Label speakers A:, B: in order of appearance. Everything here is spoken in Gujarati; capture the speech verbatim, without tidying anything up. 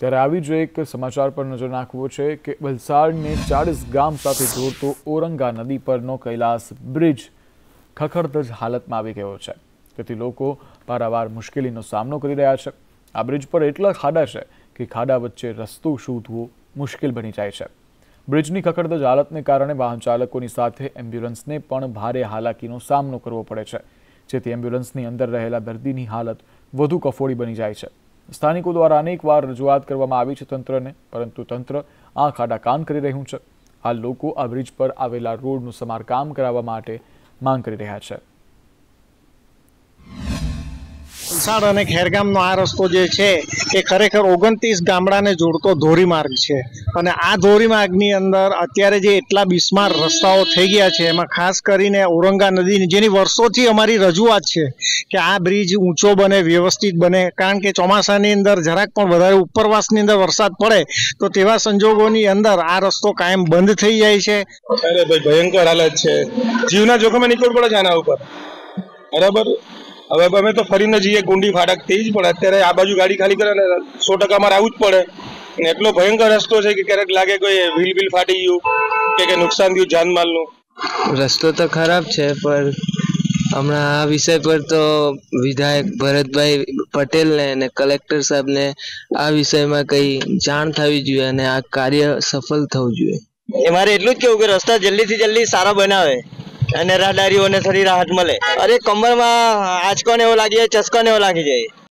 A: ત્યારે આવી જ એક સમાચાર પર નજર નાખવો છે કે વલસાડને ચાળીસ ગામ સાથે જોડતો ઓરંગા નદી પરનો કૈલાસ બ્રિજ ખખડધજ હાલતમાં આવી ગયો છે, તેથી લોકો પારાવાર મુશ્કેલીનો સામનો કરી રહ્યા છે। આ બ્રિજ પર એટલા ખાડા છે કે ખાડા વચ્ચે રસ્તો શોધવો મુશ્કેલ બની જાય છે। બ્રિજની ખખડધજ હાલતને કારણે વાહન ચાલકોની સાથે એમ્બ્યુલન્સને પણ ભારે હાલાકીનો સામનો કરવો પડે છે, જેથી એમ્બ્યુલન્સની અંદર રહેલા દર્દીની હાલત વધુ કફોડી બની જાય છે। સ્થાનિકો દ્વારા અનેકવાર રજૂઆત કરવામાં આવી છે તંત્રને, પરંતુ તંત્ર આંખ આડા કાન કરી રહ્યું છે। હાલ લોકો આ બ્રિજ પર આવેલા રોડનું સમારકામ કરાવવા માટે માંગ કરી રહ્યા છે।
B: વલસાડ અને ખેરગામનો આ રસ્તો જે છે એ ખરેખર ઓગણત્રીસ ગામડાને જોડતો ધોરીમાર્ગ છે, અને આ ધોરીમાર્ગની અંદર અત્યારે જે એટલા બિસ્માર રસ્તાઓ થઈ ગયા છે, એમાં ખાસ કરીને ઔરંગા નદીની, જેની વર્ષોથી અમારી રજૂઆત છે કે આ બ્રિજ ઊંચો બને, વ્યવસ્થિત બને, કારણ કે ચોમાસાની અંદર જરાક પણ વધારે ઉપરવાસની અંદર વરસાદ પડે તો તેવા સંજોગોની અંદર આ રસ્તો કાયમ બંધ થઈ જાય છે।
C: અરે ભાઈ ભયંકર હાલત છે, જીવના જોખમે નીકળવું પડે છે આના ઉપર। બરાબર, હવે અમે તો ફરીને જઈએ ગુંડી ફાટકથી જ, પણ અત્યારે આ બાજુ ગાડી ખાલી કરે ને સો ટકા અમારે આવવું જ પડે। એટલો ભયંકર રસ્તો છે કે ક્યારેક લાગે કોઈ વ્હીલ વ્હીલ ફાટી ગયું કે કે નુકસાન થયું જાનમાલનું।
D: રસ્તો તો ખરાબ છે, પણ હમણાં આ વિષય પર તો વિધાયક ભરતભાઈ પટેલને અને કલેક્ટર સાહેબને આ વિષયમાં કઈ જાણ થવી જોઈએ અને આ કાર્ય સફળ થવું જોઈએ।
E: અમારે એટલું જ કેવું કે રસ્તા જલ્દીથી જલ્દી સારા બનાવે અને રાહદારીઓને થોડી રાહત મળે। અરે કમરમાં આંચકો ને એવો લાગી જાય, ચસ્કો ને એવો લાગી જાય।